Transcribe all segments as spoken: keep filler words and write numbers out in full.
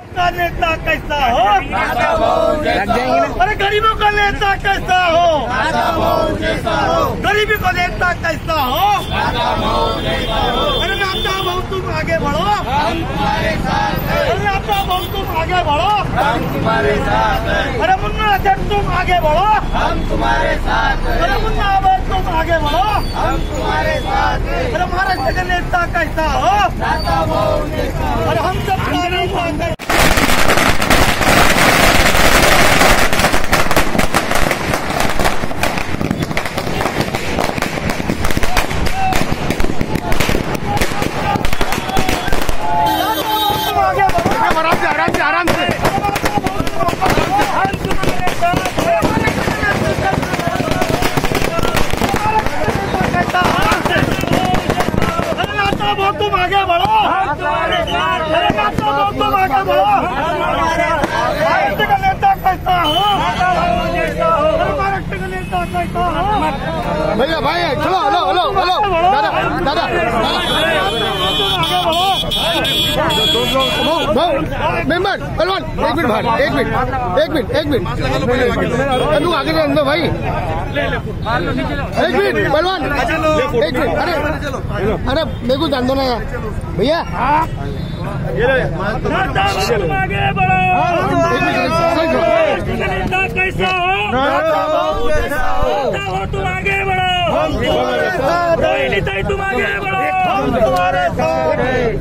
आपका नेता कैसा हो? अरे गरीबों का नेता कैसा हो? गरीबी का नेता कैसा हो? अरे नाता बहु तुम आगे बढ़ो, अरे नाता बहु तुम आगे बढ़ो, अरे मुन्ना अध्यक्ष तुम आगे बढ़ो, अरे मुन्ना अध्यक्ष तुम आगे बढ़ो, अरे महाराष्ट्र का नेता कैसा हो? अरे हम सब आराम से आराम से बहुत तुम आगे बढ़ो, अरे नाता बहुत तुम आगे बढ़ो, महाराष्ट्र का नेता कैसा हो? महाराष्ट्र का नेता कैसा हो? भैया भाई चलो हेलो हेलो हेलो दादा दादा मेम्बर पहलवान एक मिनट भाई एक मिनट एक मिनट एक मिनट तू आगे जान दो भाई एक मिनट पहलवान एक मिनट अरे अरे मेरे को जान दो ना यार भैया आगे बढ़ो, कैसा हो? तुम आगे बढ़ो, तुम आगे बढ़ो, तुम्हारे साथ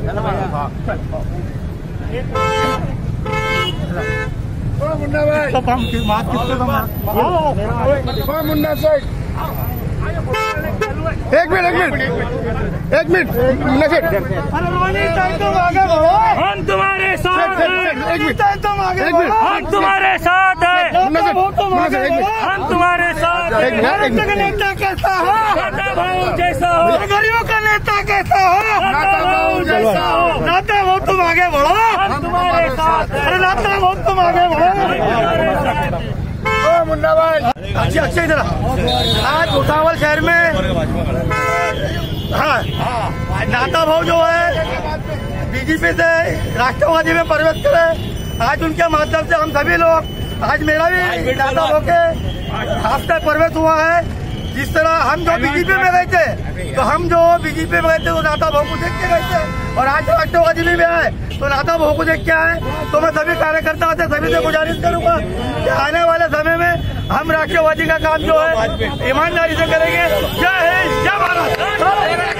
मुन्ना भाई सब हम बात किससे मुन्ना साहब एक मिनट एक मिनट एक मिनट मुन्ना सेठ तुम आगे बढ़ो, हम तुम्हारे साथ हैं, एक मिनट तुम आगे एक मिनट हम तुम्हारे साथ हैं, मुन्ना सेठ मुन्ना सेठ एक मिनट हम तुम्हारे साथ हैं। एक मिनट एक का मिनट नेता कैसा हो? नाता भाऊ जैसा हो, गरीबों का नेता कैसा हो? नाता भाऊ जैसा हो, नाता बहुत तुम आगे बढ़ो, हम तुम्हारे साथ हैं। अरे नाता बहुत तुम आगे बढ़ो। ओ मुन्ना भाई अच्छे अच्छे इधर आज भूटावल शहर में हाँ नाता भाऊ जो है बीजेपी से राष्ट्रवादी में प्रवेश करे, आज उनके माध्यम से हम सभी लोग आज मेरा भी नाता भाऊ के खासकर प्रवेश हुआ है। जिस तरह हम जो बीजेपी में गए थे तो हम जो बीजेपी में गए थे तो नाता भाऊ को देख के गए थे, और आज राष्ट्रवादी में भी आए तो नाता भाऊ को देख के आए। तो मैं सभी कार्यकर्ता से सभी से गुजारिश करूंगा कि आने वाले समय में हम राष्ट्रवादी का काम जो है ईमानदारी से करेंगे। जय हिंद, जय भारत।